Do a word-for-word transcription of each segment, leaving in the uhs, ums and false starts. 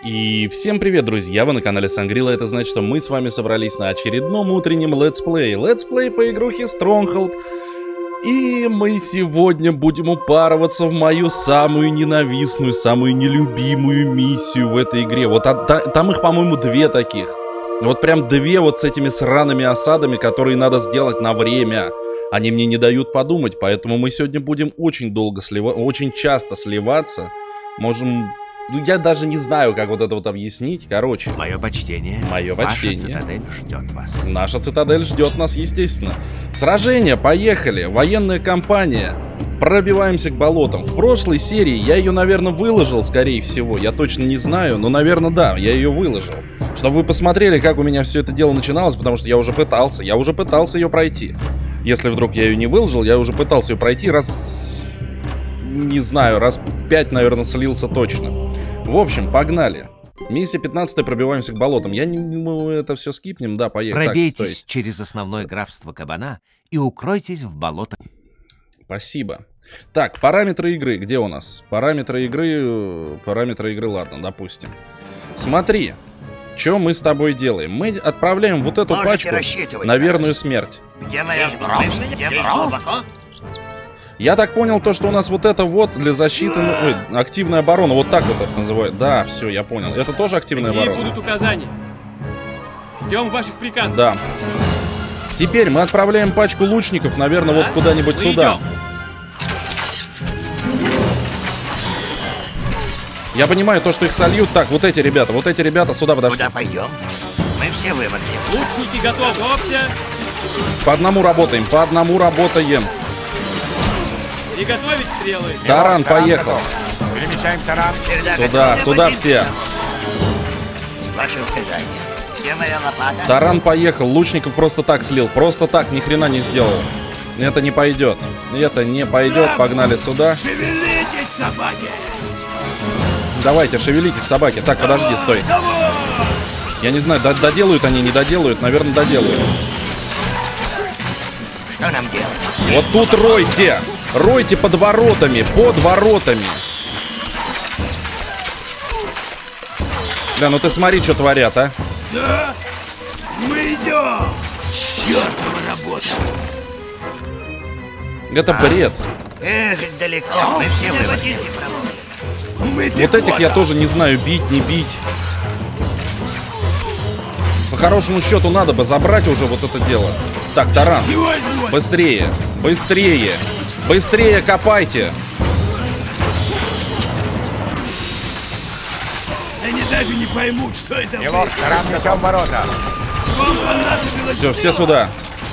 И всем привет, друзья! Вы на канале Сангрила. Это значит, что мы с вами собрались на очередном утреннем летсплее. Летсплей по игрухе Stronghold. И мы сегодня будем упарываться в мою самую ненавистную, самую нелюбимую миссию в этой игре. Вот а, та, там их, по-моему, две таких. Вот прям две вот с этими сраными осадами, которые надо сделать на время. Они мне не дают подумать, поэтому мы сегодня будем очень долго сливаться, очень часто сливаться. Можем... Ну, я даже не знаю, как вот это вот объяснить. Короче. Мое почтение. Мое почтение. Наша цитадель ждет вас. Наша цитадель ждет нас, естественно. Сражение, поехали. Военная кампания. Пробиваемся к болотам. В прошлой серии я ее, наверное, выложил, скорее всего. Я точно не знаю, но, наверное, да, я ее выложил. Чтобы вы посмотрели, как у меня все это дело начиналось, потому что я уже пытался. Я уже пытался ее пройти. Если вдруг я ее не выложил, я уже пытался ее пройти раз... Не знаю, раз пять, наверное, слился точно. В общем, погнали. Миссия пятнадцатая, пробиваемся к болотам. Я не... Мы это все скипнем, да, поехали. Пробейтесь так, через основное графство Кабана и укройтесь в болотах. Спасибо. Так, параметры игры. Где у нас? Параметры игры... Параметры игры, ладно, допустим. Смотри, что мы с тобой делаем. Мы отправляем вот эту Можете пачку на верную смерть. Где моя Где глубоко? Я так понял, то, что у нас вот это вот для защиты... Ой, активная оборона. Вот так вот это называют. Да, все, я понял. Это тоже активная Какие оборона? будут указания? Ждем ваших приказов. Да. Теперь мы отправляем пачку лучников, наверное, вот куда-нибудь сюда. Я понимаю то, что их сольют. Так, вот эти ребята, вот эти ребята сюда подошли. Куда пойдем? Мы все вымокли. Лучники готовься. По одному работаем, по одному работаем. Приготовить стрелы. Таран, поехал. Перемещаем таран. Сюда, сюда все. Ваши указания. Где моя лопата? Таран поехал, лучников просто так слил. Просто так, ни хрена не сделал. Это не пойдет. Это не пойдет, погнали сюда. Шевелитесь, собаки. Давайте, шевелитесь, собаки. Так, подожди, стой. Я не знаю, доделают они, не доделают. Наверное, доделают. Что нам делать? Вот тут ройте. Ройте под воротами, под воротами. Да, ну ты смотри, что творят, а. Да, мы идем. Чёртова работа. Это бред. Эх, далеко. Мы все вымокли. Вот этих я тоже не знаю, бить, не бить. По хорошему счету надо бы забрать уже вот это дело. Так, таран, быстрее, быстрее, быстрее копайте. Они даже не поймут, что это. Его таран несем ворота. Все, все сюда.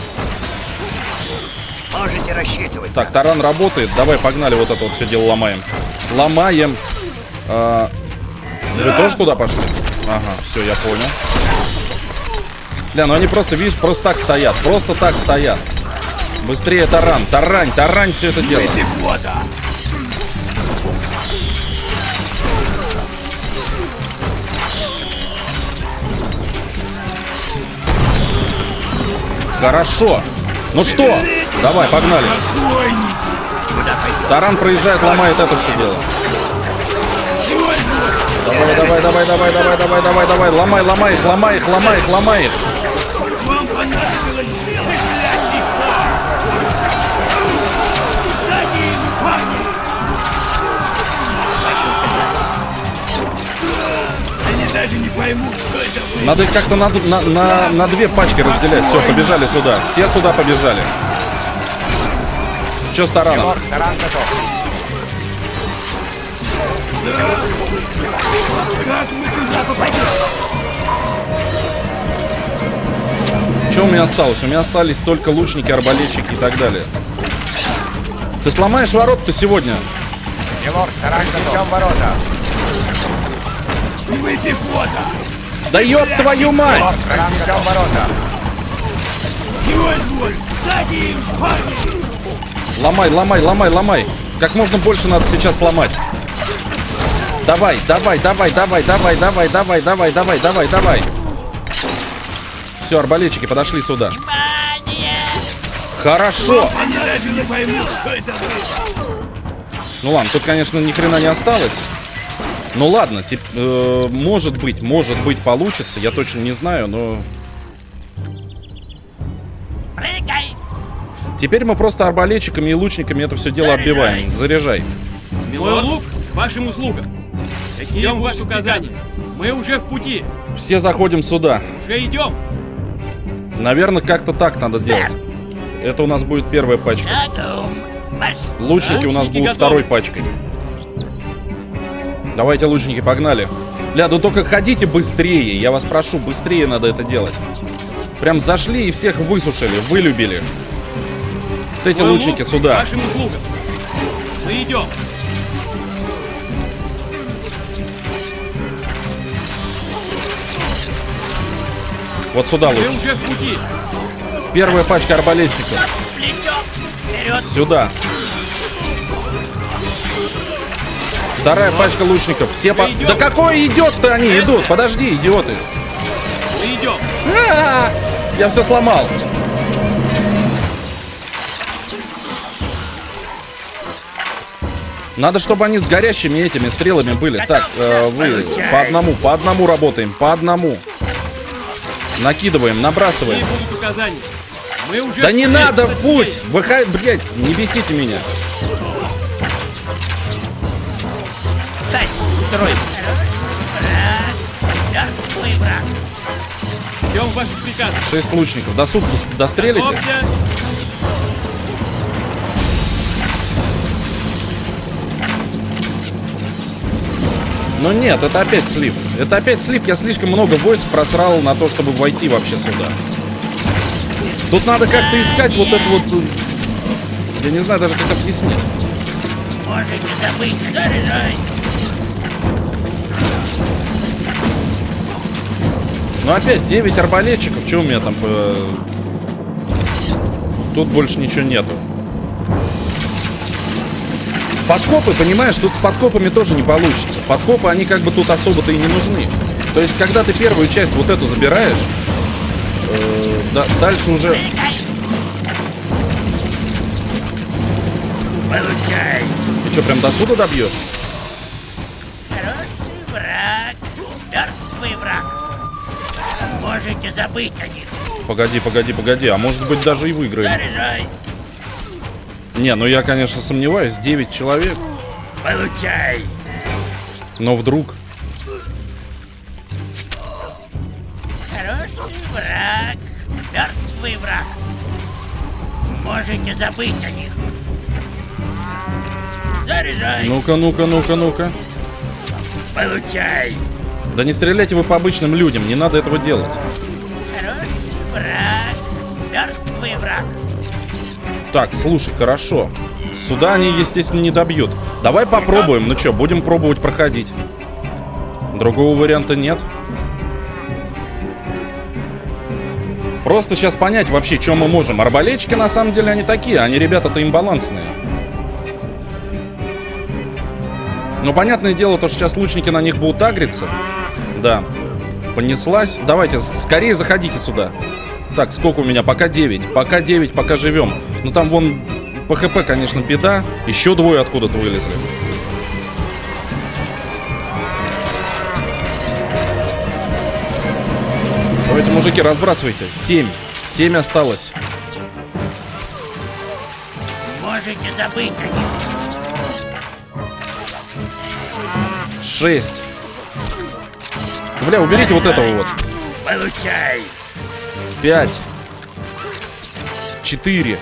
Можете рассчитывать. Так, таран работает. Давай, погнали, вот это вот все дело ломаем. Ломаем. А, вы тоже туда пошли? Ага, все, я понял. Бля, ну они просто, видишь, просто так стоят. Просто так стоят. Быстрее таран. Тарань, тарань все это дело. Хорошо. Ну что? Давай, погнали. Таран проезжает, ломает это все дело. Давай, давай, давай, давай, давай, давай, давай, давай. Ломай, ломай их, ломай их, ломай их, ломай их. Вам понадобилось силы клячей. Они даже не поймут, что это вы. Надо их как-то на, на, на, на две пачки разделять. Все, побежали сюда. Все сюда побежали. Че с тараном? Таран готов. Как мы туда попадем? Что у меня осталось? У меня остались только лучники, арбалетчики и так далее. Ты сломаешь ворот-то сегодня? Милорд, таран несем ворота. Мы пехота. Да ёб твою мать! Таран несем ворота. Чего изволь? Сзади им, парни. Ломай, ломай, ломай, ломай. Как можно больше надо сейчас сломать. Давай, давай, давай, давай, давай, давай, давай, давай, давай, давай, давай. Все, арбалетчики подошли сюда. Хорошо. Они даже не поймут, что это вы. Ну ладно, тут, конечно, ни хрена не осталось. Ну ладно, тип, э, может быть, может быть получится, я точно не знаю, но... Прыгай! Теперь мы просто арбалетчиками и лучниками это все дело отбиваем. Заряжай. Мой лук к вашим услугам. Ждем ваши указания. Мы уже в пути. Все заходим сюда. Уже идем. Наверное, как-то так надо делать. Это у нас будет первая пачка. Готов. Марш. Лучники у нас Лучники будут готовы. второй пачкой. Давайте, лучники, погнали. Бля, ну только ходите быстрее. Я вас прошу, быстрее надо это делать. Прям зашли и всех высушили, вылюбили. Вот эти Мой лучники лук к сюда. вашим услугам. Мы идем. Вот сюда Мы лучше. уже в пути. Первая пачка арбалетчиков. Плечо. Вперед. Сюда. Вторая пачка лучников. Все по... Да какой идет-то они идут? Подожди, идиоты. Мы идем. А-а-а! Я все сломал. Надо, чтобы они с горящими этими стрелами были. Так, э, вы по одному, по одному работаем, по одному. Накидываем, Какие набрасываем. будут указания? Мы уже Да в не пути. надо в путь! Здесь. Выходи, блядь, не бесите меня. Встать. Строй. Враг. Мертвый враг. Ждем ваших приказов. Шесть лучников. До суток дострелите? Готовься. Но нет, это опять слив. Это опять слив. Я слишком много войск просрал на то, чтобы войти вообще сюда. Тут надо как-то искать вот это вот... э, Я не знаю даже, как объяснить. Можете забыть. Заряжай. Ну опять девять арбалетчиков. Что у меня там? э, Тут больше ничего нету. Подкопы, понимаешь, тут с подкопами тоже не получится. Подкопы, они как бы тут особо-то и не нужны. То есть, когда ты первую часть вот эту забираешь, э, да, дальше уже... Получай. Ты что, прям до суда добьешь? Хороший враг. Мертвый враг. Можете забыть о них. Погоди, погоди, погоди. А может быть, даже и выиграем. Заряжай. Не, ну я, конечно, сомневаюсь. девять человек. Получай. Но вдруг... Хороший враг. Мертвый враг. Можете забыть о них. Заряжай. Ну-ка, ну-ка, ну-ка, ну-ка. Получай. Да не стреляйте вы по обычным людям. Не надо этого делать. Хороший враг. Мертвый враг. Так, слушай, хорошо. Сюда они, естественно, не добьют. Давай попробуем. Ну что, будем пробовать проходить. Другого варианта нет. Просто сейчас понять вообще, что мы можем. Арбалетчики, на самом деле, они такие. Они, ребята-то, имбалансные. Ну, понятное дело, то, что сейчас лучники на них будут агриться. Да. Понеслась. Давайте, скорее заходите сюда. Так, сколько у меня? Пока девять. Пока девять, пока живем. Ну, там вон ПХП, конечно, беда. Еще двое откуда-то вылезли. Давайте, мужики, разбрасывайте. Семь. Семь осталось. Можете забыть о них. Шесть. Бля, уберите вот этого вот. Получай. Пять. Четыре.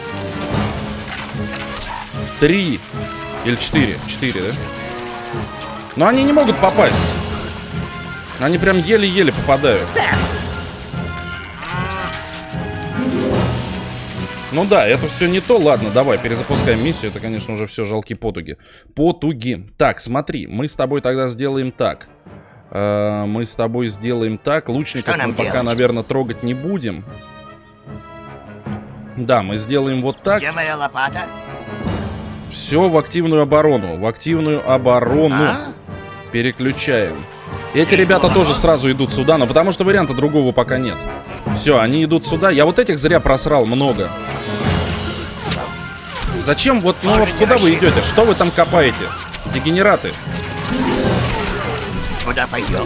Три. Или четыре. Четыре, да? Но они не могут попасть. Они прям еле-еле попадают. Ну да, это все не то. Ладно, давай, перезапускаем миссию. Это, конечно, уже все жалкие потуги. Потуги. Так, смотри, мы с тобой тогда сделаем так. Э, мы с тобой сделаем так. Лучников Что нам мы пока, делать? наверное, трогать не будем. Да, мы сделаем вот так. Где моя лопата? Все в активную оборону. В активную оборону. А? Переключаем. Эти ребята тоже сразу идут сюда, но потому что варианта другого пока нет. Все, они идут сюда. Я вот этих зря просрал много. Зачем вот, ну вот куда вы идете? Что вы там копаете? Дегенераты. Куда пойдем?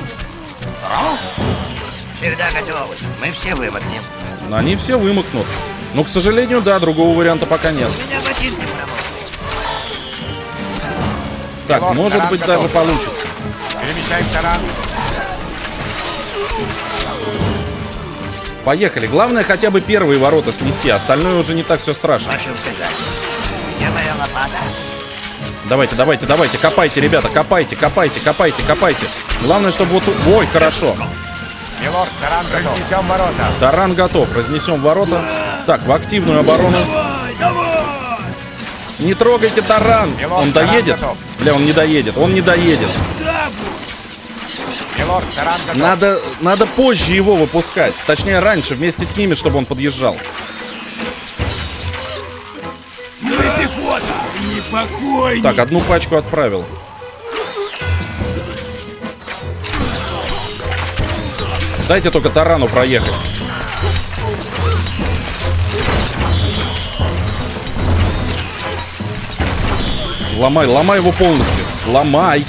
Всегда готовы. Мы все вымокнем. Они все вымокнут. Но, к сожалению, да, другого варианта пока нет. У меня ботинки промокли. Так, Пилот, может таран быть, готов. даже получится. Перемещаем таран. Поехали. Главное, хотя бы первые ворота снести. Остальное уже не так все страшно. Ваши указания. Где моя лопата? Давайте, давайте, давайте. Копайте, ребята. Копайте, копайте, копайте, копайте. Главное, чтобы вот... Ой, хорошо. Милорд, таран готов. Разнесем ворота. Таран готов. Разнесем ворота. Так, в активную оборону. Не трогайте таран. Милорд, Он таран доедет? готов. Бля, он не доедет. Он не доедет. Милорд, таран готов. Надо, надо позже его выпускать. Точнее, раньше, вместе с ними, чтобы он подъезжал. Так, одну пачку отправил. Дайте только тарану проехать. Ломай, ломай его полностью. Ломай.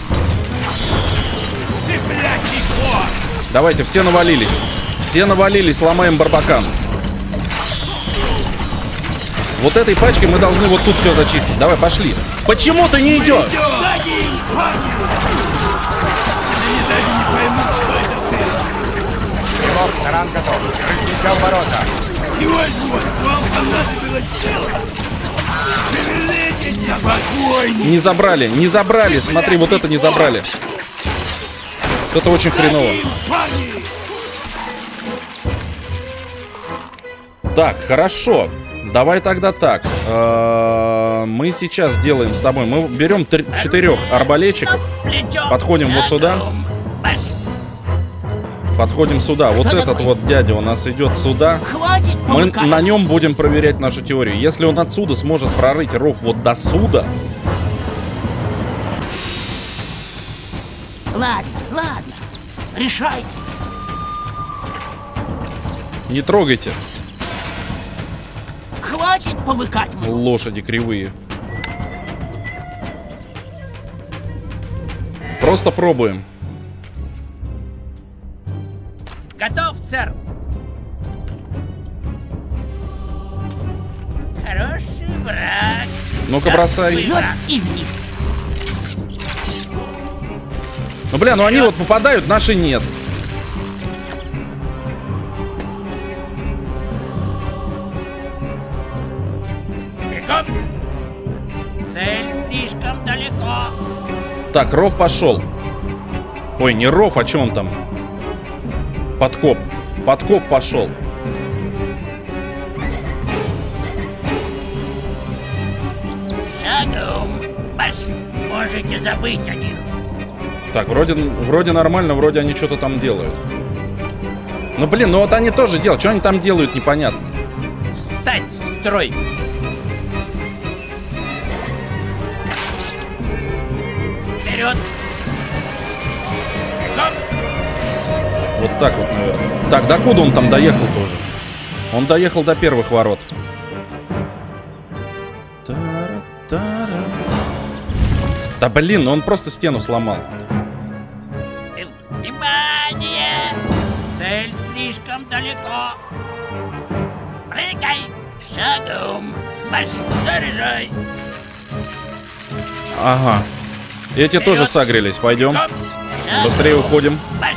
Давайте, все навалились. Все навалились, ломаем барбакан. Вот этой пачкой мы должны вот тут все зачистить. Давай, пошли. Почему ты не идешь? Милорд, таран готов. Разнесем ворота. Не забрали, не забрали. Смотри, вот это не забрали. Это очень хреново. Так, хорошо. Давай тогда так. Э-э- мы сейчас делаем с тобой. Мы берем три- четырех арбалетчиков. Подходим вот сюда. Подходим сюда. Вот этот вот дядя у нас идет сюда. Хватит Мы помыкать. на нем будем проверять нашу теорию. Если он отсюда сможет прорыть ров вот до сюда. Ладно, ладно. Решайте. Не трогайте. Хватит помыкать. Лошади кривые. Просто пробуем. Готов, сэр. Хороший враг. Ну-ка, бросай. Вперед и вниз. Ну, бля, ну они вот попадают, наши нет. Бегом. Цель слишком далеко. Так, ров пошел. Ой, не ров, а что он там? Подкоп. Подкоп пошел. Шагом. Вас можете забыть о них. Так, вроде, вроде нормально, вроде они что-то там делают. Ну, блин, ну вот они тоже делают. Что они там делают, непонятно. Встать в строй. Вперед. Бегом. Вот так вот, наверное. Так, докуда он там доехал тоже? Он доехал до первых ворот. Тара-тара. Да блин, ну он просто стену сломал. Внимание! Цель слишком далеко. Прыгай шагом. Маш, заряжай. Ага. Эти тоже согрелись. Пойдем. Шагом. Быстрее уходим. Маш.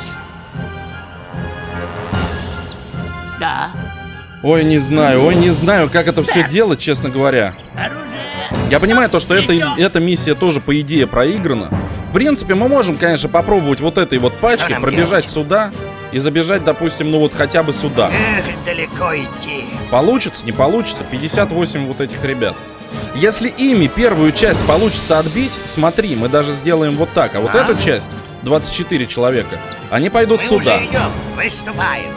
Да. Ой, не знаю, ой, не знаю, как это все делать, честно говоря. Оружие. Я понимаю то, что это, эта миссия тоже, по идее, проиграна. В принципе, мы можем, конечно, попробовать вот этой вот пачкой нам пробежать делать? сюда и забежать, допустим, ну вот хотя бы сюда. Эх, далеко идти. Получится, не получится, пятьдесят восемь вот этих ребят. Если ими первую часть получится отбить, смотри, мы даже сделаем вот так. А вот А? эту часть, двадцать четыре человека, они пойдут Мы сюда. уже идем. Выступаем.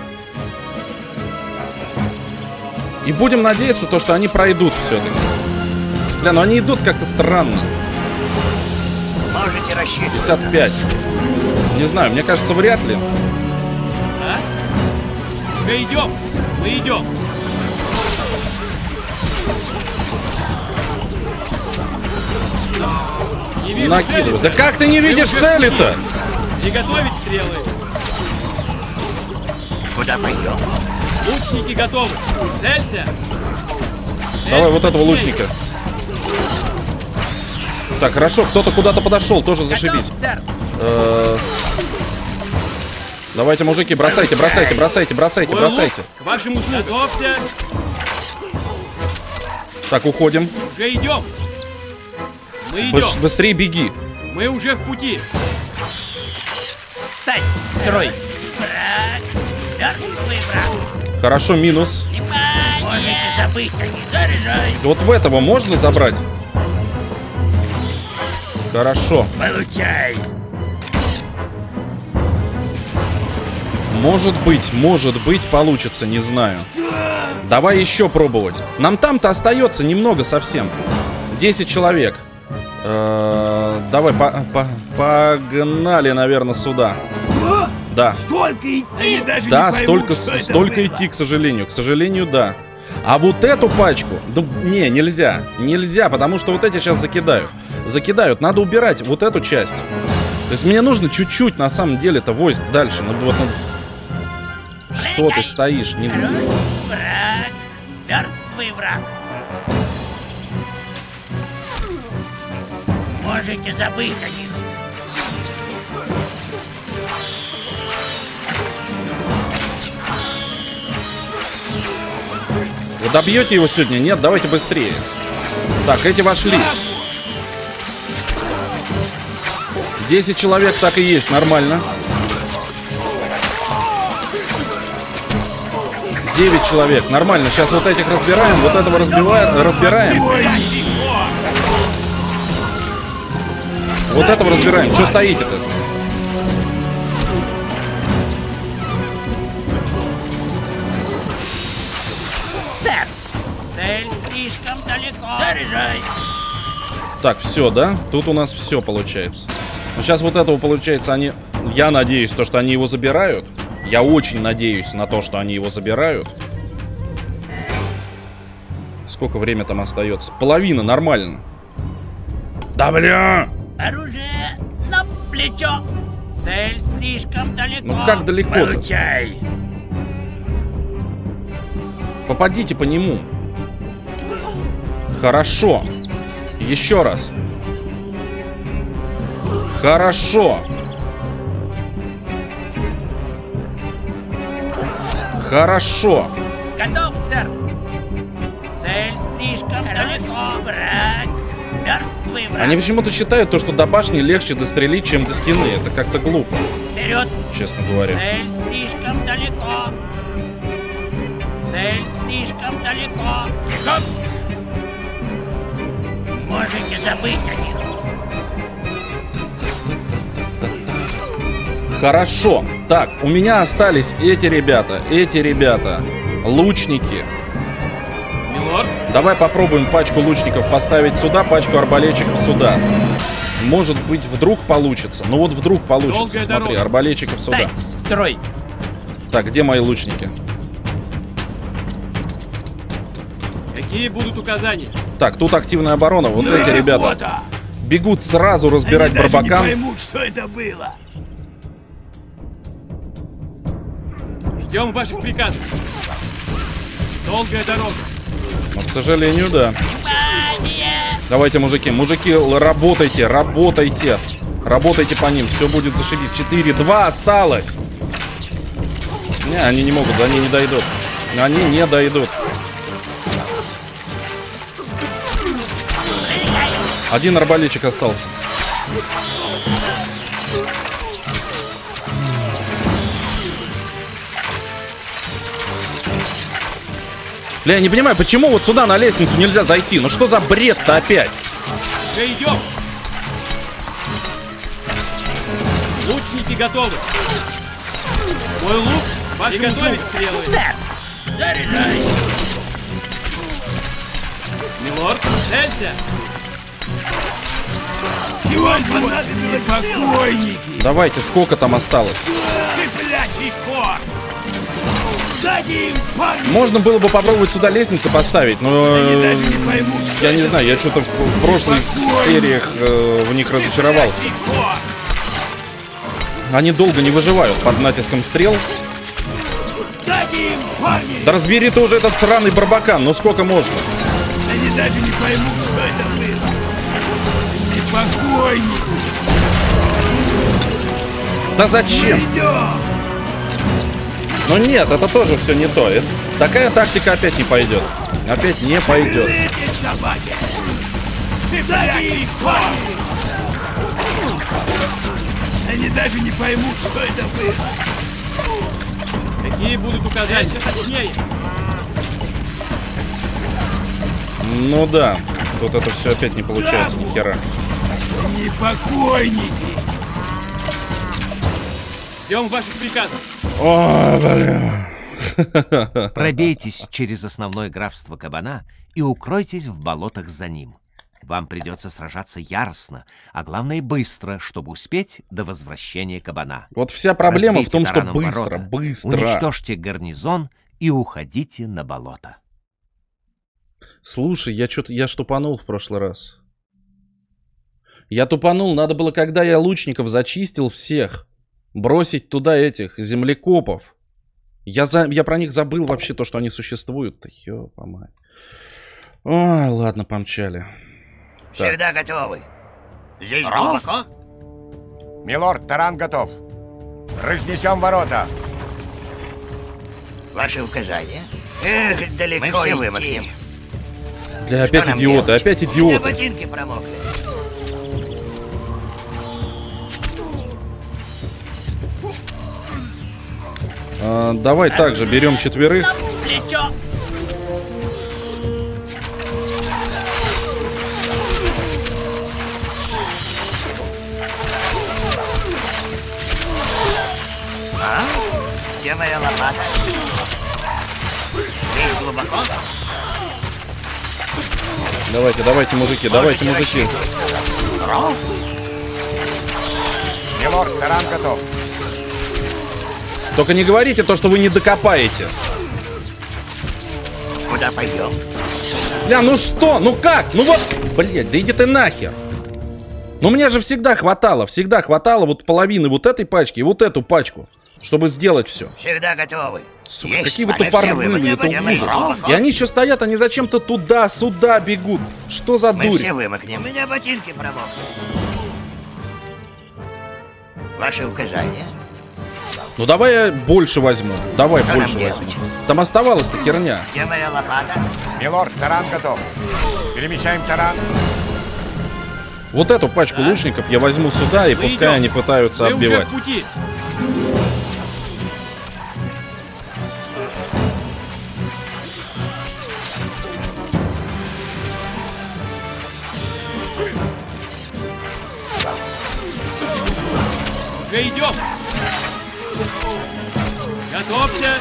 И будем надеяться, то, что они пройдут все-таки. Бля, ну они идут как-то странно. Можете рассчитывать. пятьдесят пять. Не знаю, мне кажется, вряд ли. А? Мы идем. Мы идем. Не вижу Накидывают. цели, Да как ты не видишь уже цели-то? Приготовить стрелы. Куда пойдем? Лучники готовы. Целься. Давай вот этого лучника. Так, хорошо, кто-то куда-то подошел, тоже зашибись. Э, Давайте, мужики, бросайте, бросайте, бросайте, бросайте, Мой бросайте. лук к вашим услугам. Готовься. Так, уходим. Уже идем. Мы идем. Быс- Быстрее беги. Мы уже в пути. Встать! Строй! Враг! Мертвый враг! Хорошо, минус. Внимание! Можете забыть о них. Заряжай! Вот в этого можно забрать? Хорошо. Получай! Может быть, может быть, получится, не знаю. Давай еще пробовать. Нам там-то остается немного совсем. десять человек. Э, Давай, по- по- погнали, наверное, сюда. Да. Столько идти! Даже Да, столько, столько идти, к сожалению. К сожалению, да. А вот эту пачку... Да, не, нельзя. Нельзя, потому что вот эти сейчас закидают. Закидают. Надо убирать вот эту часть. То есть мне нужно чуть-чуть, на самом деле-то, войск дальше. Ну, вот, ну... Что ты стоишь? Не... Враг! Мертвый враг! Можете забыть о них. Вы добьете его сегодня? Нет? Давайте быстрее. Так, эти вошли. десять человек так и есть, нормально. девять человек, нормально. Сейчас вот этих разбираем, вот этого разбиваем, разбираем. Вот этого разбираем. Что стоите-то? Сэр! Цель слишком далеко. Заряжай! Так, все, да? Тут у нас все получается. Но сейчас вот этого, получается, они... Я надеюсь, то, что они его забирают. Я очень надеюсь на то, что они его забирают. Сколько время там остается? Половина, нормально. Да бля! Оружие на плечо! Цель слишком далеко. Ну как далеко-то? Получай! Попадите по нему. Хорошо. Еще раз. Хорошо. Хорошо. Готов, сэр! Цель слишком далеко. Враг! Мертвый враг! Они почему-то считают то, что до башни легче дострелить, чем до стены. Это как-то глупо, Вперед! честно говоря. Цель слишком далеко. Цель слишком далеко. Бегом! Можете забыть о них. Хорошо. Так, у меня остались эти ребята, эти ребята. Лучники. Милорд, Давай попробуем пачку лучников поставить сюда, пачку арбалетчиков сюда. Может быть, вдруг получится. Ну вот вдруг получится. Долгая Смотри, дорога. арбалетчиков сюда. Встать! Строй! Так, где мои лучники? какие будут указания? Так, тут активная оборона. Вот эти ребята бегут сразу разбирать барбакан. что это было. Ждем ваших приказов. Долгая дорога. Но, к сожалению, да. Внимание! Давайте, мужики, мужики, л- работайте, работайте. Работайте по ним, все будет зашибись. четыре, два осталось. Не, они не могут, они не дойдут. Они не дойдут. Один арбалетчик остался. Бля, я не понимаю, почему вот сюда на лестницу нельзя зайти? Ну что за бред-то опять? Уже идем. Лучники готовы. Мой лук, ваш готовить стрелы. Сэр! Заряжай! Милорд, целься. Чего вам понадобилось? Покойники! Давайте, сколько там осталось? Цыплячий хор! Дайте им память! Можно было бы попробовать сюда лестницы поставить, но Они э, даже не поймут, что я не это знаю, я что-то в, в прошлых сериях э, в них разочаровался. Цыплячий хор! они долго не выживают под натиском стрел. Дайте им, парни! Да разбери ты уже этот сраный барбакан, ну сколько можно? Они даже не поймут, что это было. Не покойники! Да зачем? Идем! Ну нет, это тоже все не то. Это... Такая тактика опять не пойдет. Опять не пойдет. Эти собаки! Дайте им, парни! Они даже не поймут, что это было. Какие будут указания? Точнее. Ну да, тут это все опять не получается ни хера. Не покойники! Ждем ваших приказов. О, блин. Пробейтесь через основное графство кабана и укройтесь в болотах за ним. Вам придется сражаться яростно, а главное быстро, чтобы успеть до возвращения кабана. Вот вся проблема Разбейте в том, что тараном быстро, ворота, быстро. Уничтожьте гарнизон и уходите на болото. Слушай, я что-то я штупанул в прошлый раз. Я тупанул, надо было, когда я лучников зачистил всех, бросить туда этих землекопов. Я, за... я про них забыл вообще то, что они существуют. Ёпа-мать. Ой, ладно, помчали. Всегда готовы. Здесь глубоко? Милорд, таран готов. Разнесем ворота. Ваши указания? Эх, далеко Мы все вымокнем. Бля, опять нам идиоты, делать? опять У меня идиоты. ботинки промокли. А, давай также берем четверых. Плечо! А? Где моя лопата? Здесь глубоко? Давайте, давайте, мужики, давайте, мужики. Милорд, таран готов. Только не говорите то, что вы не докопаете. Куда пойдем? Бля, ну что? Ну как? Ну вот, блядь, да иди ты нахер. Ну мне же всегда хватало, всегда хватало вот половины вот этой пачки и вот эту пачку, чтобы сделать все. Всегда готовы. Сука, Есть. какие вы А мы все тупорылые, вымокнем, это где моя ужас. лопата? И они еще стоят, они зачем-то туда-сюда бегут. Что за Мы дурь? все вымокнем. У меня ботинки промокли. Ваши указания? Ну давай я больше возьму. Давай Что больше нам возьму. делать? Там оставалась-то херня. Где моя лопата? Милорд, таран готов. Перемещаем таран. Вот эту пачку лучников я возьму сюда, и Мы пускай идем. они пытаются Мы уже отбивать. в пути. Уже идем. Готовься.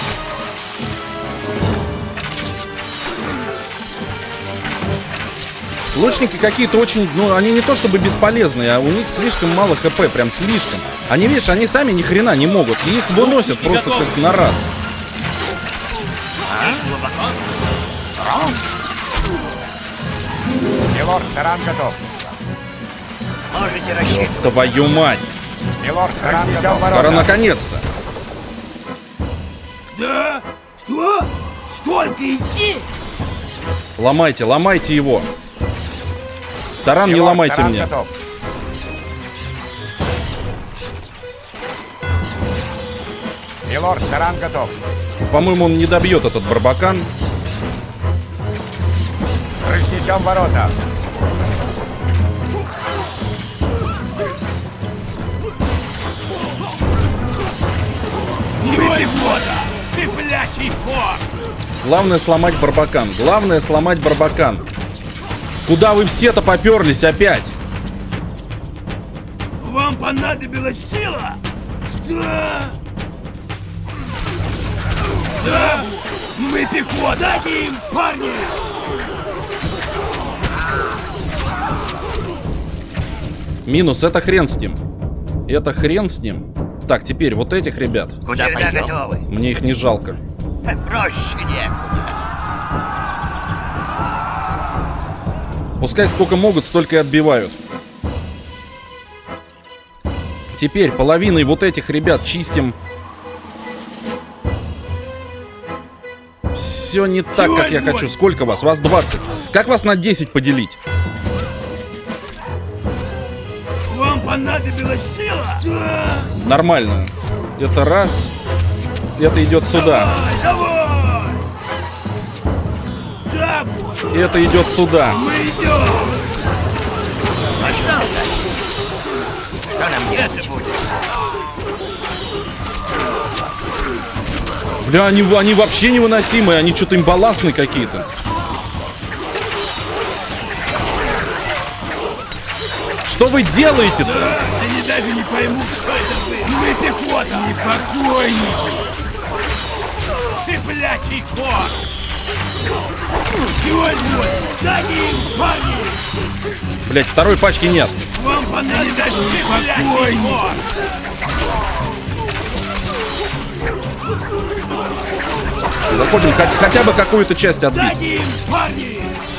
Лучники какие-то очень, ну, они не то чтобы бесполезные, а у них слишком мало хп, прям слишком. Они, видишь, они сами ни хрена не могут, и их выносят Лучники просто готовы. как на раз. Здесь глубоко? Милорд, таран готов. Можете рассчитывать. Твою мать! Милорд, таран готов. Пора Ворота. наконец-то! Да? Что? Столько идти? Ломайте, ломайте его! Таран, не Милорд, ломайте таран мне! готов. Милорд, таран готов. По-моему, он не добьет этот барбакан. Разнесем ворота. Ой, вода! Ты, блядь, хор! Главное сломать барбакан. Главное сломать барбакан. Куда вы все-то поперлись опять? Вам понадобилась сила? Да! Да! Мы пехота! Дайте им, парни! Минус, это хрен с ним. Это хрен с ним. Так, теперь вот этих ребят. Куда Всегда пойдем? Готовы. Мне их не жалко. Проще некуда. Пускай сколько могут, столько и отбивают. Теперь половиной вот этих ребят чистим. Все не так, как я хочу. Сколько вас? Вас двадцать. Как вас на десять поделить? Вам понадобилась сила? Да. Нормально. Это раз. Это идет сюда. Давай, давай. Да, Это идет сюда. мы идем. Ну что? Что нам делать? Это будет. Бля, они, они вообще невыносимые. Они что-то имбалансные какие-то. Что вы делаете-то? Да, они даже не поймут, что это было. Мы пехота. Не покойничай. Цыплячий хор. Сегодня дадим, парни. Блять, второй пачки нет. Вам понадобится цыплячий хор. Заходим, хоть, хотя бы какую-то часть отбить. Дадим, парни.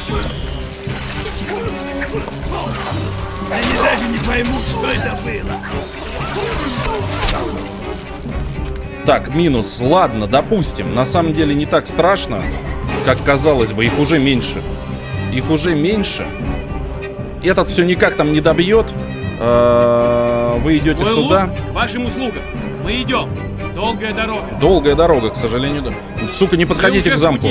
Они даже не поймут, что это было. Так, минус. Ладно, допустим. На самом деле не так страшно, как казалось бы. Их уже меньше. Их уже меньше. Этот все никак там не добьет. Вы идете Мой сюда. лук к вашим услугам. Мы идем. Долгая дорога. Долгая дорога, к сожалению. Да. Сука, не подходите к замку.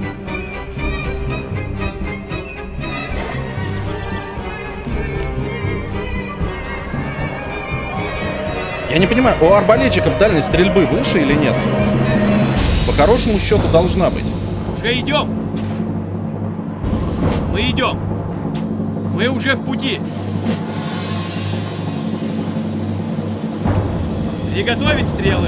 Я не понимаю, у арбалетчиков дальность стрельбы выше или нет? По хорошему счету должна быть. Уже идем. Мы идем. Мы уже в пути. Приготовить стрелы.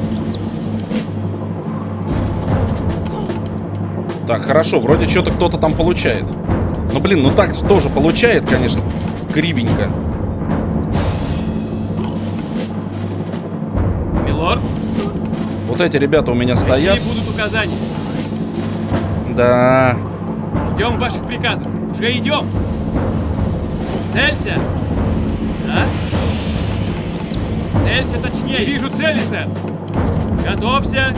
Так, хорошо, вроде что-то кто-то там получает. Ну, блин, ну так тоже получает, конечно, кривенько. Милорд, Вот эти ребята у меня стоят. какие будут указания? Да. Ждем ваших приказов. Уже идем. Целься. Да? Целься точнее. Вижу цели, сэр. Готовься.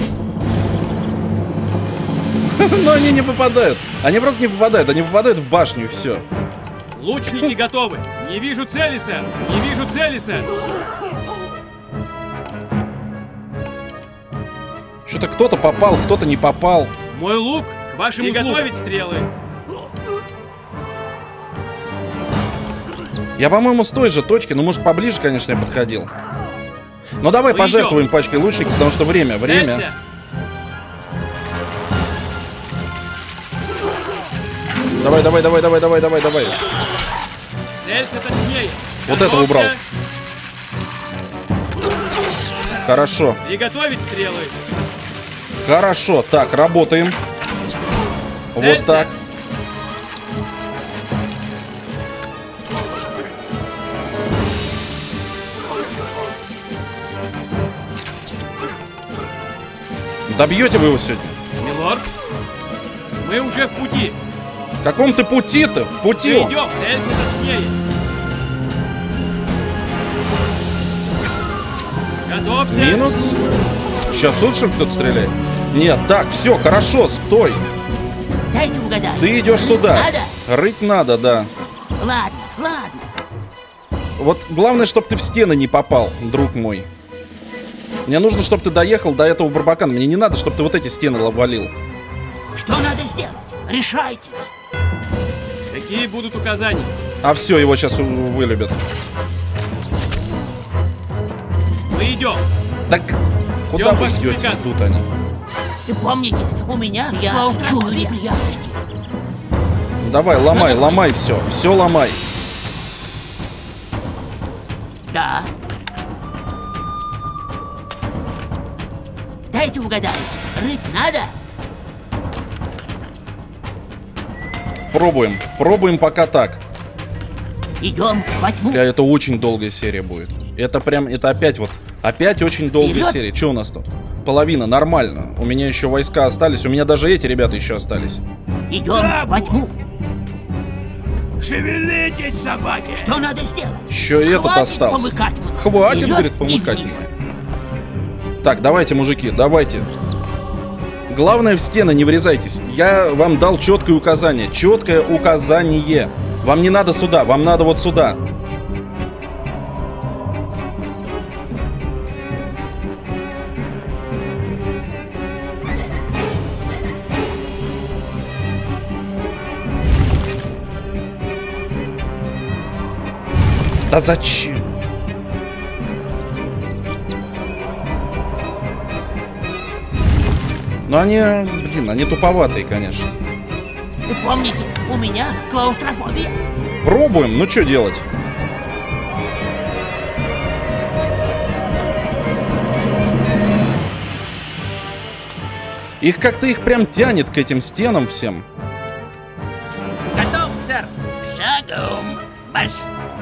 Но они не попадают. Они просто не попадают. Они попадают в башню, и все. Лучники готовы. Не вижу цели, сэр. Не вижу цели, сэр. Что-то кто-то попал, кто-то не попал. Мой лук к вашим услугам. Приготовить стрелы. Я, по-моему, с той же точки. Ну, может, поближе, конечно, я подходил. Ну, давай Мы пожертвуем идем. пачкой лучников, потому что время, время. Целься. Давай, давай, давай, давай, давай, давай, давай. Целься точнее. Вот это Готовься. убрал. Хорошо. Приготовить стрелы. Хорошо. Так, работаем. Вот Целься. так. Добьете вы его сегодня? Милорд, мы уже в пути. В каком ты пути-то? В пути Мы он. идем. Целься точнее. Готовься. Минус. Сейчас отсюда что ли кто-то стреляет? Нет, так, все, хорошо, стой. Дайте угадать. Ты идешь сюда. Надо? Рыть надо, да. Ладно, ладно. Вот главное, чтобы ты в стены не попал, друг мой. Мне нужно, чтобы ты доехал до этого барбакана. Мне не надо, чтобы ты вот эти стены валил. Что надо сделать? Решайте. Какие будут указания? А все, его сейчас вылюбят. Мы идем. Так, куда Ждем вы ваших идете? приказов. Идут они. И помните, у меня я чую неприятности. Давай, ломай, ломай все. Все ломай. Да. Дайте угадать. Рыть надо? Пробуем. Пробуем пока так. Идем во тьму. Бля, это очень долгая серия будет. Это прям, это опять вот, опять очень долгая Вперед! серия. Что у нас тут? Половина, нормально. У меня еще войска остались. У меня даже эти ребята еще остались. Идем во тьму. Шевелитесь, собаки! Что надо сделать? Еще и этот Хватит остался. помыкать мной. Хватит, Вперед говорит, и помыкать вниз. мной. Так, давайте, мужики, давайте. Главное, в стены не врезайтесь. Я вам дал четкое указание. Четкое указание. Вам не надо сюда, вам надо вот сюда. Да зачем? Ну они, блин, они туповатые, конечно. Помните, у меня клаустрофобия. Пробуем, ну что делать? Их как-то их прям тянет к этим стенам всем. Готов, сэр. Шагом. Марш.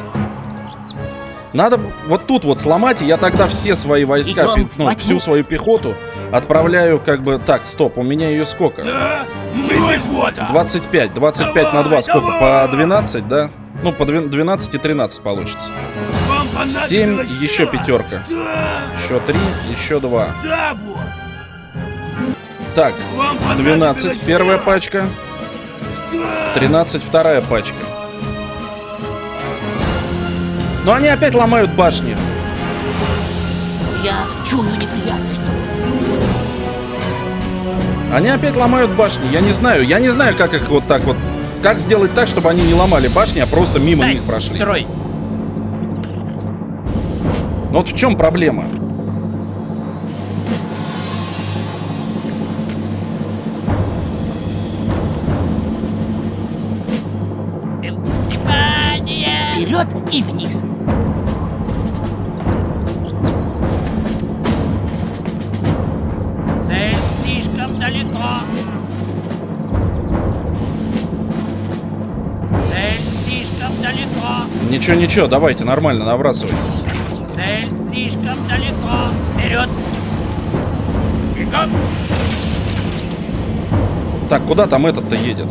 Надо вот тут вот сломать, и я тогда все свои войска, Идем, пи- ну, возьму. всю свою пехоту отправляю как бы... Так, стоп, у меня ее сколько? Да? Мы пехота! двадцать пять, двадцать пять на два, сколько? По двенадцать, да? Ну, по двенадцать и тринадцать получится. Вам понадобилось семь, еще что? пятерка. Да, Еще три, еще два. да, вот. Так, Вам понадобилось двенадцать первая что? пачка, Да. тринадцать вторая пачка. Но они опять ломают башни. Я чую неприятность. Они опять ломают башни. Я не знаю, я не знаю, как их вот так вот... Как сделать так, чтобы они не ломали башни, а просто мимо них прошли. Строй. Но вот в чем проблема? Внимание! Вперед и вниз. Цель слишком далеко. Цель слишком далеко. Ничего, ничего, давайте, нормально, набрасывайте. Цель слишком далеко. Вперед. Бегом. Так, куда там этот-то едет?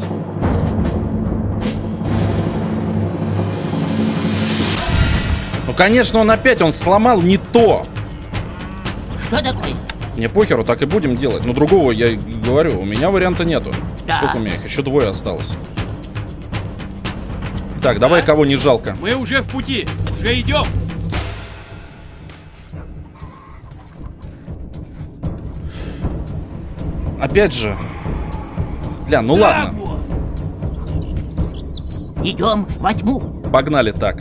Ну, конечно, он опять, он сломал не то. Что такое? Мне похеру, так и будем делать. Но другого, я и говорю, у меня варианта нету. Да. Сколько у меня их? Еще двое осталось. Так, давай, кого не жалко. Мы уже в пути. Уже идем. Опять же. Бля, ну Да, ладно. вот. Идем во тьму. Погнали так.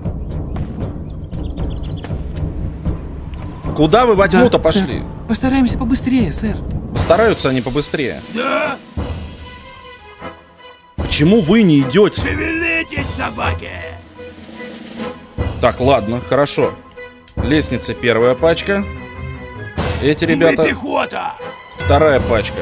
Куда вы во тьму-то Да, пошли? сэр. Постараемся побыстрее, сэр. Стараются они побыстрее. Да? Почему вы не идете? Шевелитесь, собаки! Так, ладно, хорошо. Лестница первая пачка. Эти Мы ребята пехота! вторая пачка.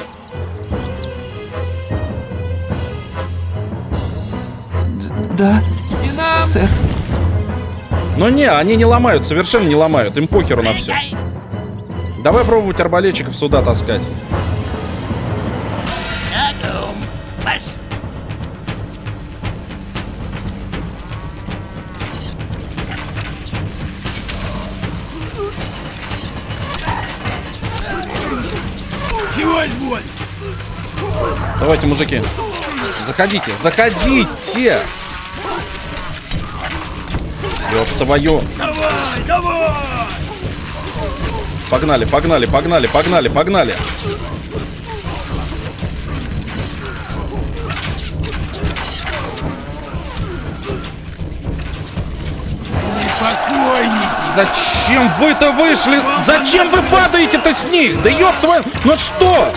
Да, Спинам! сэр. Но не, они не ломают, совершенно не ломают. Им похеру на все. Прыгай. Давай пробовать арбалетчиков сюда таскать. Шагом. Марш. Чего изволь? Давайте, мужики. Заходите, заходите! Ёб твою. Давай, давай! Погнали, погнали, погнали, погнали, погнали. Спокойней! Зачем вы-то вышли? Зачем вы падаете-то с них? Да ёб твою... Ну что?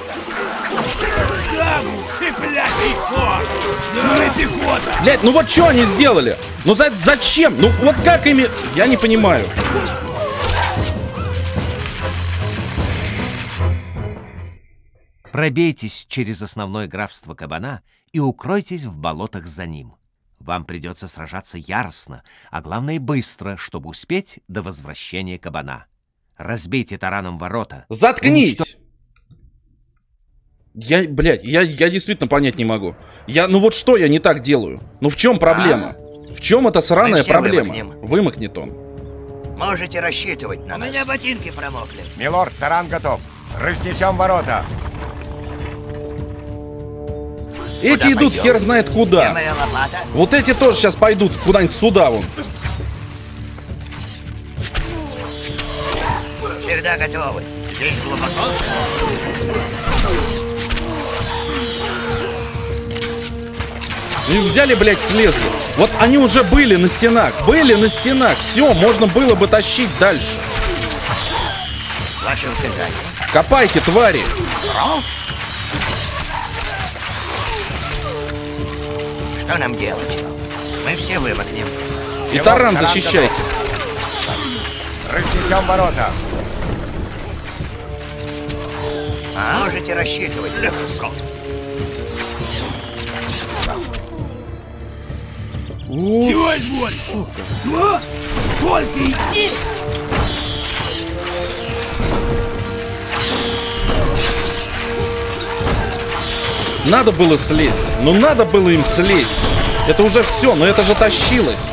Даму, цыплять пехот! Мы пехота! Блять, ну вот что они сделали? Ну за... зачем? Ну вот как ими... Я не понимаю. Пробейтесь через основное графство кабана и укройтесь в болотах за ним. Вам придется сражаться яростно, а главное быстро, чтобы успеть до возвращения кабана. Разбейте тараном ворота. Заткнись! Я, блядь, я, я действительно понять не могу. Я, ну вот что я не так делаю? Ну в чем проблема? В чем эта сраная все проблема? вымокнем. Вымокнет он. Можете рассчитывать на нас. У меня ботинки промокли. Милорд, таран готов. Разнесем ворота. Эти Куда идут пойдем? хер знает Где куда. моя лопата? Вот эти тоже сейчас пойдут куда-нибудь сюда вон. Всегда готовы. Здесь глубоко. И взяли, блядь, слезли. Вот они уже были на стенах. Были на стенах. Все, можно было бы тащить дальше. Ваше указание. Копайте, твари. Что нам делать? Мы все вымокнем. И таран защищайте. Разнесем ворота. А? Можете рассчитывать. Легко. Уф. Чего изволь? Что? Сколько идти? Надо было слезть. Ну надо было им слезть. Это уже все, но это же тащилось.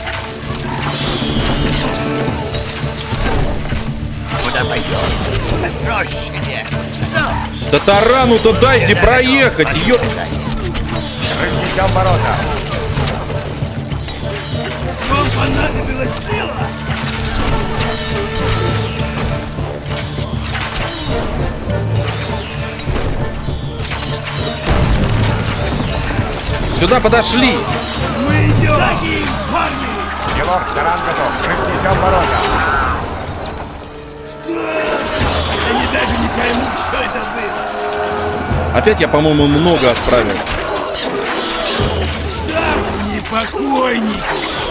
Куда пойдем? Проще нет. Да тарану-то дайте проехать, ёп. Разнесем ворота. Вам понадобилась сила? Сюда подошли. Мы идем! Такие парни! Милорд, таран готов. Разнесем ворота. Они даже не поймут, что это было. Опять я, по-моему, много отправил. Да, не покойники.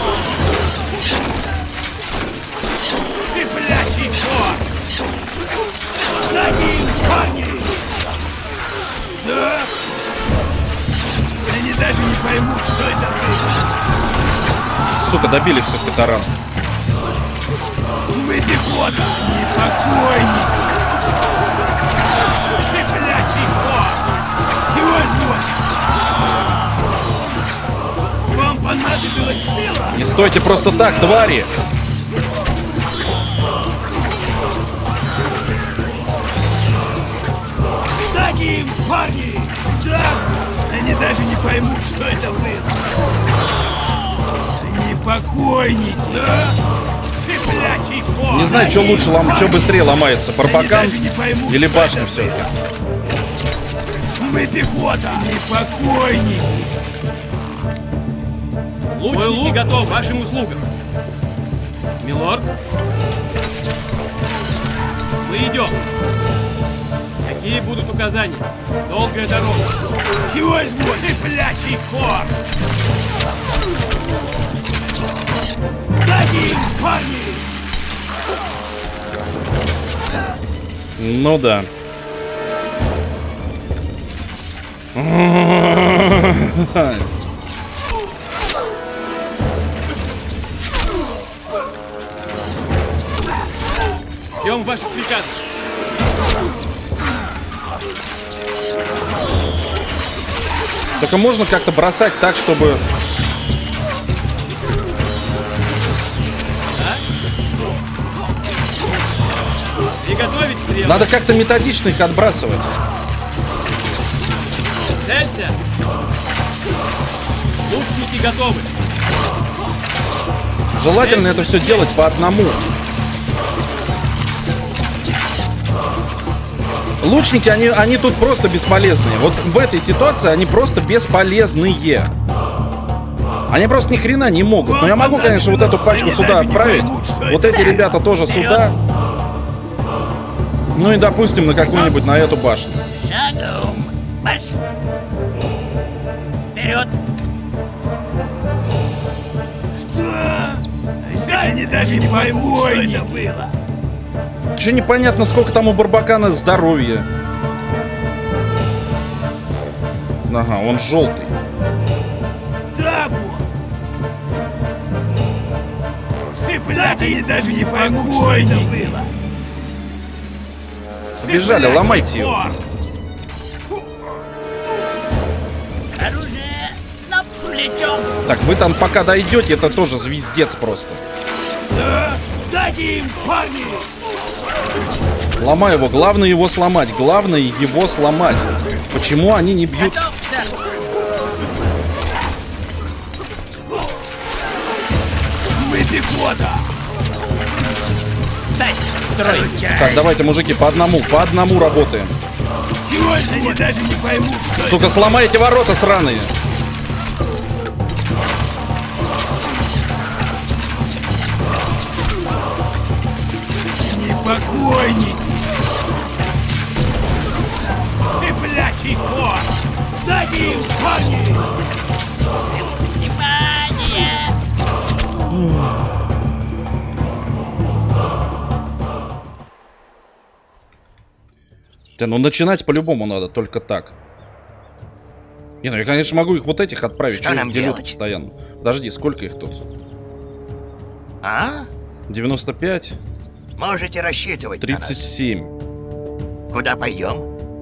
Цыплячий хор. Такие парни! Да? Они даже не поймут, что это было. Сука, добили все-таки таран. Мы пехота, не покойники. Цыплячий хор. Чего изволь? Вам понадобилась сила? Не стойте просто так, твари. Такие парни! Да! Они даже не поймут, что это было. Они покойники, да? Цыплячий хор! Не знаю, что лучше, лом... что быстрее ломается, барбакан Они даже не поймут, или что башня это все-таки. было. Мы пехота, не покойники. Лучники готовы к вашим услугам. Милорд, мы идем. Какие будут указания? Долгая дорога. Чего изволь, цыплячий хор? Такие парни! Ну да. Ждем ваших приказов. Только можно как-то бросать так, чтобы... Приготовить стрелы. Надо как-то методично их отбрасывать. Целься. Лучники готовы. Желательно это все делать по одному. Лучники, они, они тут просто бесполезные. Вот в этой ситуации они просто бесполезные. Они просто ни хрена не могут. Но я могу, конечно, вот эту пачку сюда отправить. Вот эти ребята тоже сюда. Ну и, допустим, на какую-нибудь, на эту башню. Шагом. Марш. Вперед. Что? Они даже не поймут, что это было. Еще непонятно, сколько там у Барбакана здоровья. Ага, он желтый. Да, вот. Цыплята, они даже не поймут, что это было. Побежали, ломайте его. Пойдем. Так, вы там пока дойдете, это тоже звездец просто. Да! Дайте им, парни! Ломай его, главное его сломать. Главное его сломать. Почему они не бьют? Готов, сэр. Мы пехота! Стать строй. Так, давайте, мужики, по одному, по одному работаем. Сегодня они даже не поймут, что Сука, сломайте ворота сраные. это не покойники! Цыплячий хор! Дайте им, парни! Внимание. Да, ну начинать по-любому надо, только так. Не, ну я, конечно, могу их вот этих отправить. Что Чего нам их делют делать? постоянно? Подожди, сколько их тут? А? девяносто пять, Можете рассчитывать на нас. тридцать семь. Куда пойдем?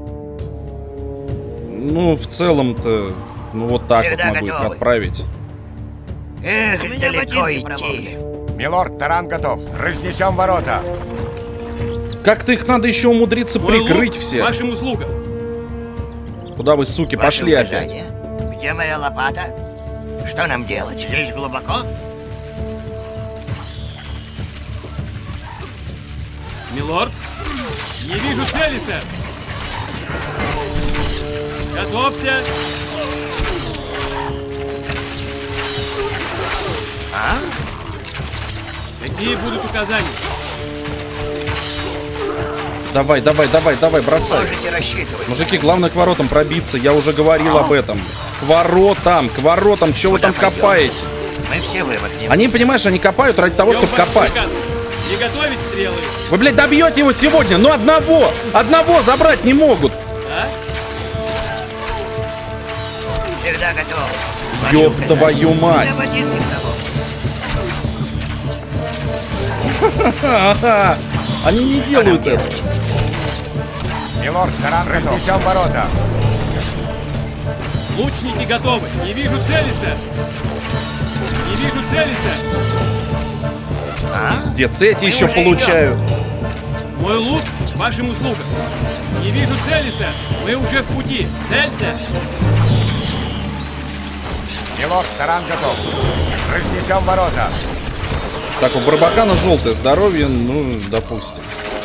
Ну, в целом-то, ну вот так Всегда вот могу их готовы. отправить. Эх, далеко идти. Милорд, таран готов. Разнесем ворота. Как-то их надо еще умудриться Мой лук прикрыть к всех. вашим услугам. Куда вы, суки, Ваши пошли опять? указания? Где моя лопата? Что нам делать? Здесь глубоко? Милорд, не вижу цели, сэр. Готовься. А? Какие будут указания? Давай, давай, давай, давай, бросай. Можете рассчитывать. Мужики, главное к воротам пробиться, я уже говорил об этом. К воротам, к воротам, что вы Куда там пойдем? копаете? Мы все выводим. Они, понимаешь, они копают ради того, Ждем чтобы ваших копать. приказов. Не готовить стрелы. Вы, блядь, добьете его сегодня, но одного, одного забрать не могут. А? Всегда готов. Ваши Ёб указания. твою мать. Доводите к тому. Ага, они не Что нам делают это. делать? Милорд, таран готов. Разнесем ворота. Лучники готовы. Не вижу цели, сэр. Не вижу цели, сэр. А? Пиздец, эти Мы еще уже получают. Мой лук к вашим услугам. Не вижу цели, сэр. Мы уже в пути. Цель, сэр. Милорд, таран готов. Разнесем ворота. Так, у Барбакана желтое здоровье, ну, допустим.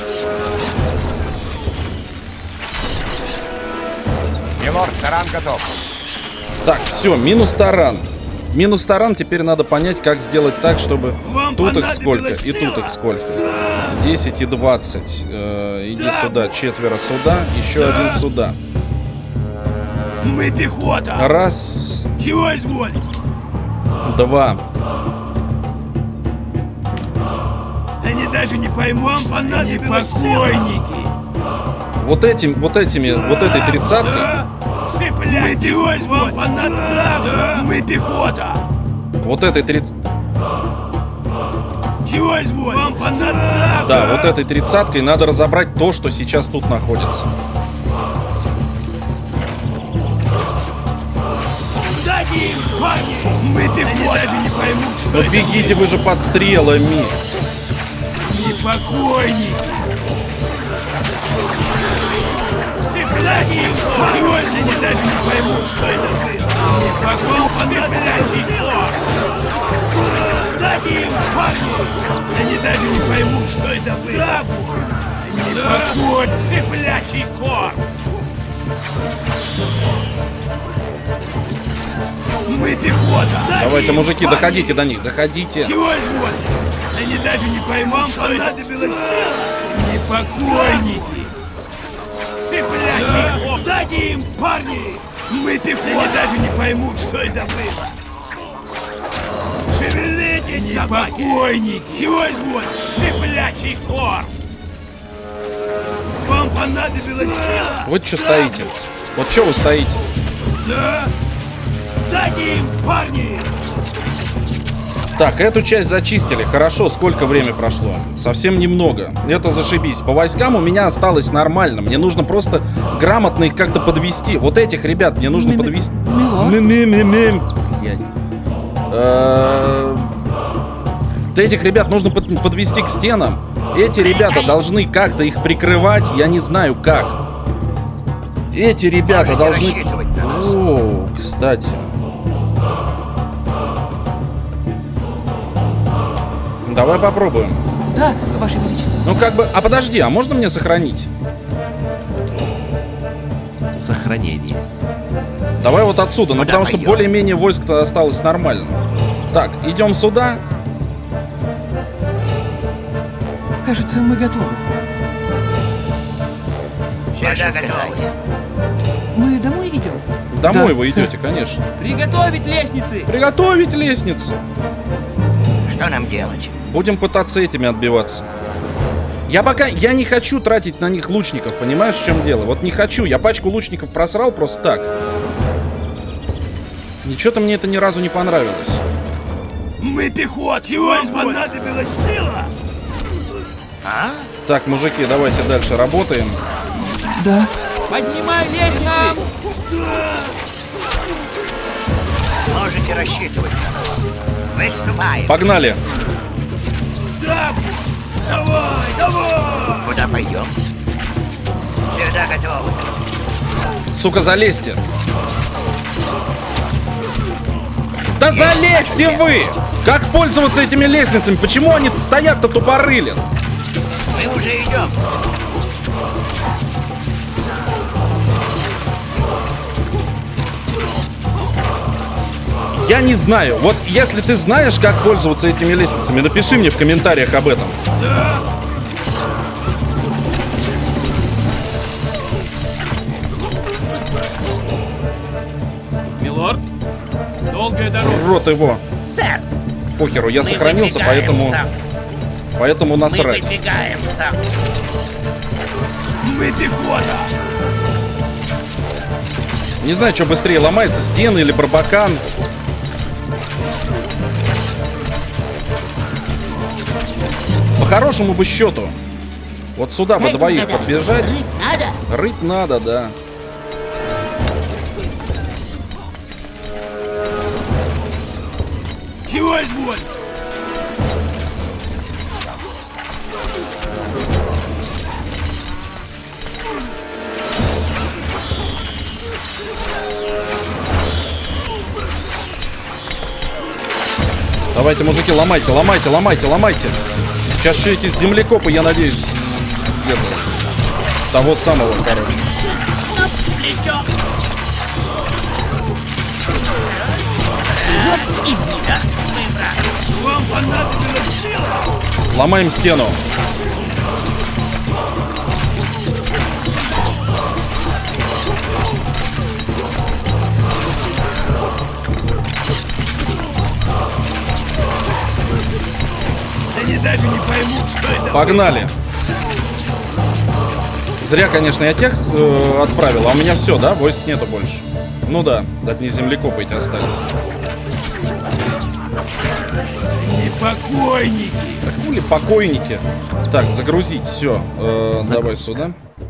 Милорд, таран готов. Так, все, минус таран. Минус таран, теперь надо понять, как сделать так, чтобы... Вам Тут их понадобилась сколько, и тут сила. их сколько. десять и двадцать. Э, иди сюда, четверо сюда, еще один сюда. Мы пехота! Раз, Чего изволите? два. Они даже не поймут, что они покойники! Вот этим, вот этими, вот этой тридцаткой. Да? Мы пехота! Вам понадобилось! Мы пехота! Вот этой тридцать... Чего изволите? Вам понадобилось! Да, вот этой тридцаткой надо разобрать то, что сейчас тут находится. Дайте им, парни! Мы пехота! Они даже не поймут, что Ну это бегите вы же под стрелами. не покойники! Дайте им, сегодня они даже не поймут, что это было! Не покойники, блядь, Дайте им, парни! Они даже не поймут, что это было! Не покойники, цыплячий корм! Мы пехота! Дайте Давайте, им, мужики, парни! доходите до них, доходите. Чего изволите? Они даже не поймут, что понадобилось не покойники! Цыплячий! Дайте им, парни! Мы пехота! Они даже не поймут, что это было! Шевелитесь, не покойники! Чего изволите? Цыплячий корм! Вам понадобилась сила! Вот что стоите. Вот что вы стоите. Да? Дайте им, парни! Так, эту часть зачистили. Хорошо, сколько времени прошло? Совсем немного. Это зашибись. По войскам у меня осталось нормально. Мне нужно просто грамотно их как-то подвести. Вот этих ребят мне нужно Ми- подвести. Милорд? Ми-ми-ми-ми. Блядь. Э, Этих ребят нужно под- подвести к стенам. Эти ребята должны как-то их прикрывать. Я не знаю как. Эти ребята должны... О, кстати. Давай попробуем. Да, Ваше Величество. Ну как бы... А подожди, а можно мне сохранить? Сохранение. Давай вот отсюда, ну потому что более-менее войск-то осталось нормально. Так, идем сюда. Кажется, мы готовы. Сюда готовы. Мы домой идем? Домой Да, вы сэр. идете, конечно. Приготовить лестницы! Приготовить лестницу. Что нам делать? Будем пытаться этими отбиваться. Я пока... Я не хочу тратить на них лучников, понимаешь, в чем дело? Вот не хочу. Я пачку лучников просрал просто так. Ничего-то мне это ни разу не понравилось. Мы пехота! Чего вам понадобилась сила? А? Так, мужики, давайте дальше работаем. Да. Поднимай лестницы! Можете рассчитывать на нас. Выступаем. Погнали. Да! Давай, давай! Куда пойдем? Сюда готовы. Сука, залезьте. Да залезьте вы! Как пользоваться этими лестницами? Почему они стоят-то тупорылен? Мы уже идем. Я не знаю. Вот если ты знаешь, как пользоваться этими лестницами, напиши мне в комментариях об этом. Милорд, долгая дорога. Рот его. Сэр, Похеру, я мы сохранился, поэтому... выдвигаемся. Поэтому Мы насрать. выдвигаемся. Мы пехота! Не знаю, что быстрее ломается, стены или барбакан. По хорошему бы счету. Вот сюда бы двоих подбежать. Надо? Рыть надо, да. Чего изволь? Давайте, мужики, ломайте, ломайте, ломайте, ломайте. Сейчас еще эти землекопы, я надеюсь, где-то того самого, короче. Плечо. И мира, свой враг. Вам понадобилась сила? Ломаем стену. Они даже не поймут, что это. Погнали. Зря, конечно, я тех э, отправил, а у меня все, да? Войск нету больше. Ну да, одни землекопы эти остались. Не покойники. Так, хули покойники. Так, загрузить, все. Э, давай сюда.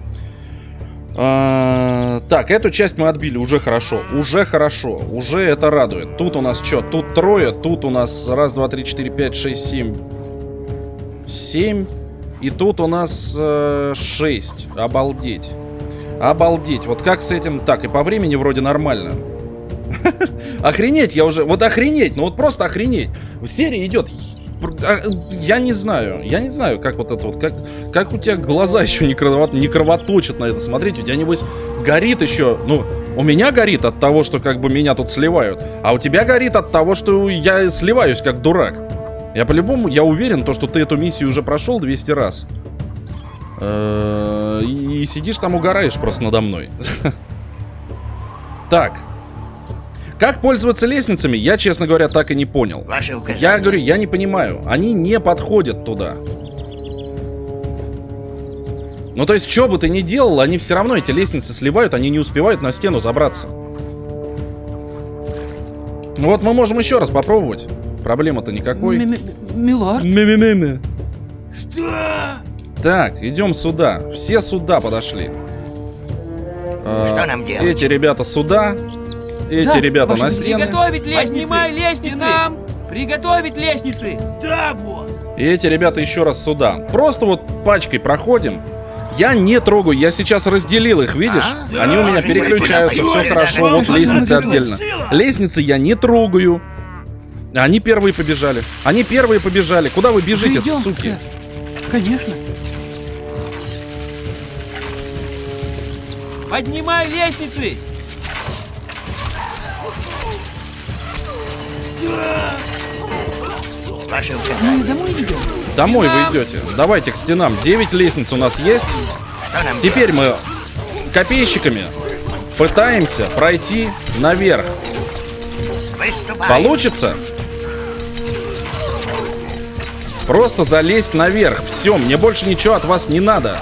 А, так, эту часть мы отбили, уже хорошо. Уже хорошо, уже это радует. Тут у нас что? Тут трое, тут у нас раз, два, три, четыре, пять, шесть, семь. Семь. И тут у нас э, шесть. Обалдеть. Обалдеть. Вот как с этим... Так, и по времени вроде нормально. Охренеть, я уже... Вот охренеть, ну вот просто охренеть. Серия идет... Я не знаю, я не знаю, как вот это вот, как, как у тебя глаза еще не, кровот, не кровоточат на это смотреть, у тебя, небось, горит еще, ну, у меня горит от того, что как бы меня тут сливают, а у тебя горит от того, что я сливаюсь как дурак. Я по-любому, я уверен, то, что ты эту миссию уже прошел двести раз. И сидишь там, угораешь просто надо мной. Так. Как пользоваться лестницами, я, честно говоря, так и не понял. Ваши указания. Я говорю, я не понимаю. Они не подходят туда. Ну, то есть, что бы ты ни делал, они все равно эти лестницы сливают, они не успевают на стену забраться. Ну вот мы можем еще раз попробовать. Проблема-то никакой. Милорд? Ми-ми-ми-ми. Что? Так, идем сюда. Все сюда подошли. Что нам делать? Эти ребята сюда. Эти Да, ребята ваше на величество. стены. Приготовить лестницы! Поднимай лестницы! Нам! Приготовить лестницы! Да, босс. И эти ребята еще раз сюда. Просто вот пачкой проходим. Я не трогаю, я сейчас разделил их, видишь? А? Они у меня Да, переключаются, да, все да, хорошо. да, Вот да, лестницы да, да, отдельно. сила. Лестницы я не трогаю. Они первые побежали. Они первые побежали. Куда вы бежите, Уже идем, суки? сэр. Конечно. Поднимай лестницы! Ваше указание. Мы домой идем? Домой вы идете. Давайте к стенам. Девять лестниц у нас есть. Что нам Теперь мы копейщиками пытаемся пройти наверх. делать? Выступай! Получится? Просто залезть наверх. Все, мне больше ничего от вас не надо.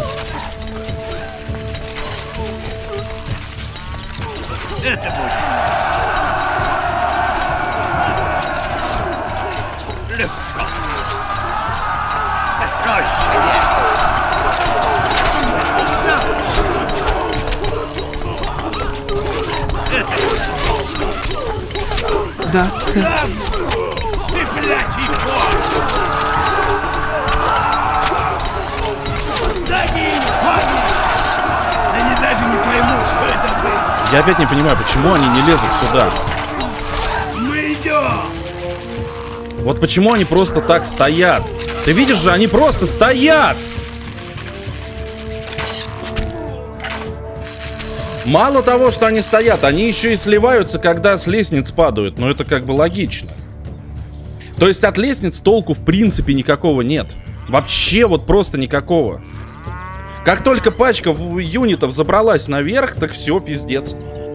Это будет. Легко. Проще. Да, сэр. Цыплячий кот. Да не, ладно. Они даже не поймут, что это было. Я опять не понимаю, почему они не лезут сюда. Мы идем. Вот почему они просто так стоят. Ты видишь же, они просто стоят. Мало того, что они стоят, они еще и сливаются, когда с лестниц падают. Но это как бы логично. То есть от лестниц толку в принципе никакого нет. Вообще вот просто никакого. Как только пачка юнитов забралась наверх, так все, пиздец.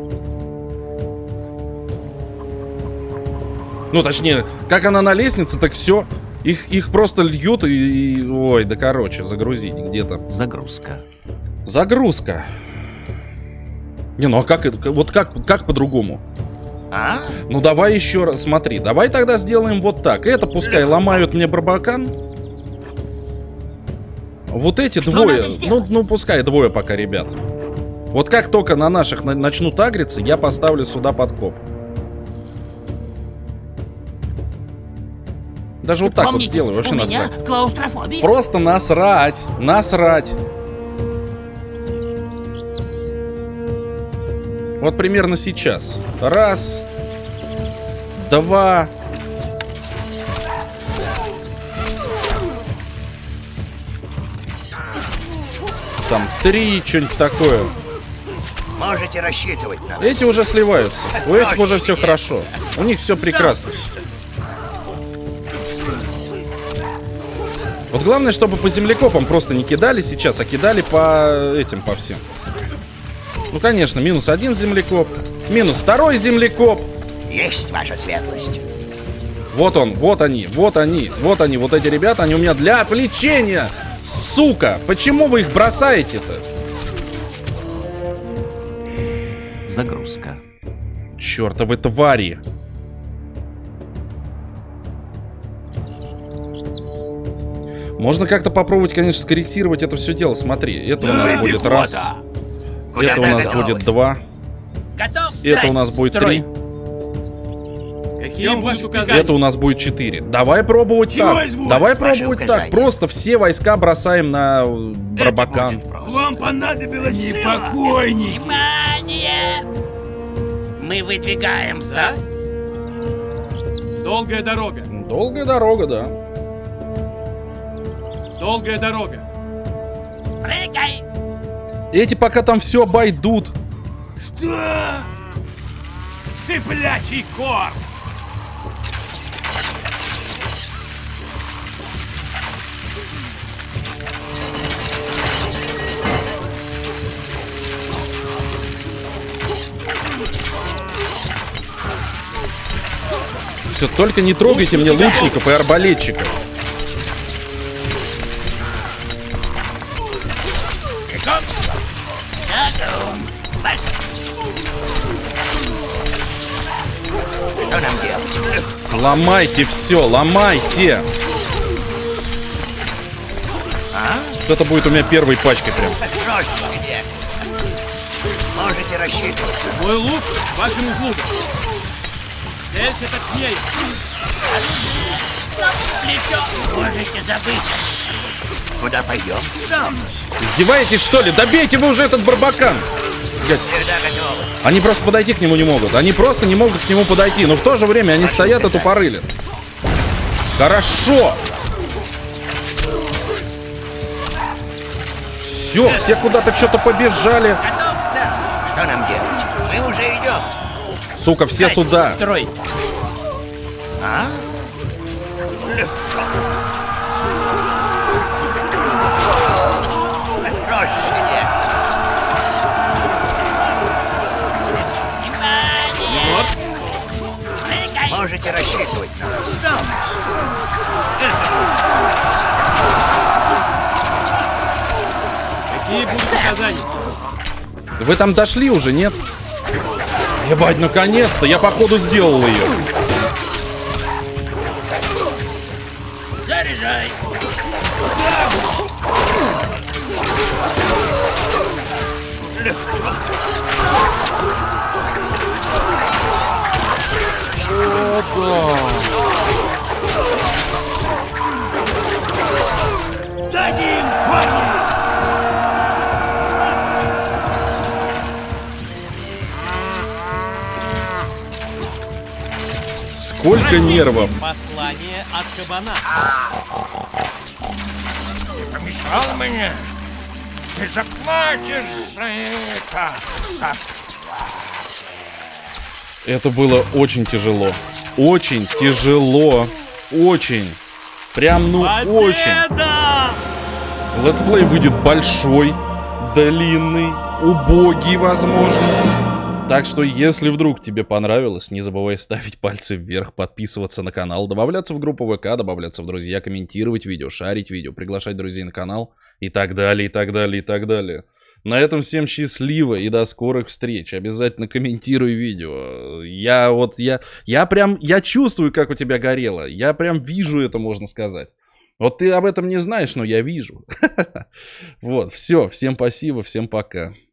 Ну, точнее, как она на лестнице, так все. Их, их просто льют и, и... Ой, да короче, загрузить где-то. Загрузка. Загрузка. Не, ну а как это? Вот как, как по-другому? А? Ну давай еще раз, смотри. Давай тогда сделаем вот так. Это пускай ломают мне барбакан. Вот эти двое. Ну, ну пускай двое пока, ребят. Вот как только на наших на- начнут агриться, я поставлю сюда подкоп. Даже вот так вот Помните, сделаю, вообще у меня насрать. клаустрофобия. Просто насрать. Насрать. Вот примерно сейчас. Раз. Два. Там три, что-нибудь такое. Можете рассчитывать на нас. Эти уже сливаются. У этих уже все хорошо. У них все прекрасно. Вот главное, чтобы по землекопам просто не кидали сейчас, а кидали по этим, по всем. Ну, конечно, минус один землекоп, минус второй землекоп. Есть ваша светлость. Вот он, вот они, вот они, вот они, вот эти ребята, они у меня для отвлечения. Сука, почему вы их бросаете-то? Загрузка. Чёртовы твари. Можно как-то попробовать, конечно, скорректировать это все дело. Смотри, это у нас будет раз. Куда Это у нас готовы? будет два. Готов. Это у нас будет три. Какие ваши указания? Это у нас будет четыре. Давай пробовать Чего так. изволь? Давай Ваши пробовать указания. так. Просто все войска бросаем на э, барбакан. Вам понадобилось не покойники. Внимание! Мы выдвигаемся. Долгая дорога. Долгая дорога, да. Долгая дорога. Прыгай! Эти пока там все обойдут. Что? Цыплячий корм. Все, только не трогайте мне лучников и арбалетчиков. Готов. Вас. Что нам делать? Ломайте все, ломайте. А? Вот это будет у меня первой пачкой прям. Проще. Можете рассчитывать. Мой лук к вашим услугам. Целься точнее. Плечо. Можете забыть. Куда пойдем? Сам. Издеваетесь, что ли? Добейте вы уже этот барбакан! Блядь. Всегда готовы. Они просто подойти к нему не могут. Они просто не могут к нему подойти. Но в то же время они стоят и тупорылят. Хорошо! Все, все куда-то что-то побежали. Готов, сэр. Что нам делать? Мы уже идем. Сука, все Встать, сюда. Строй. А? Легко. Проще нет. Вот. Можете рассчитывать на нас. Сам. Какие будут указания? Вы там дошли уже, нет? Ебать, наконец-то! Я, походу, сделал ее. Заряжай. Легко. Дадим, парни! Сколько нервов. Послание от кабана. Помешал мне? Ты заплатишь за это! Это было очень тяжело. Очень тяжело. Очень. Прям, ну, очень. Летсплей выйдет большой, длинный, убогий, возможно. Так что, если вдруг тебе понравилось, не забывай ставить пальцы вверх, подписываться на канал, добавляться в группу ВК, добавляться в друзья, комментировать видео, шарить видео, приглашать друзей на канал и так далее, и так далее, и так далее. На этом всем счастливо и до скорых встреч. Обязательно комментируй видео. Я вот, я, я прям, я чувствую, как у тебя горело. Я прям вижу это, можно сказать. Вот ты об этом не знаешь, но я вижу. Вот, все, всем спасибо, всем пока.